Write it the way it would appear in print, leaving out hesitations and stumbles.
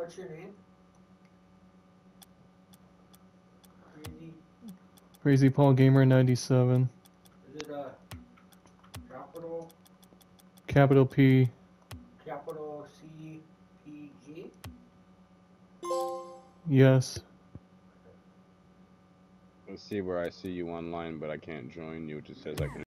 What's your name? Crazy Paul Gamer 97. Is it capital Capital P. capital C P G? Yes. Let's see where I see you online, but I can't join you. It just says I can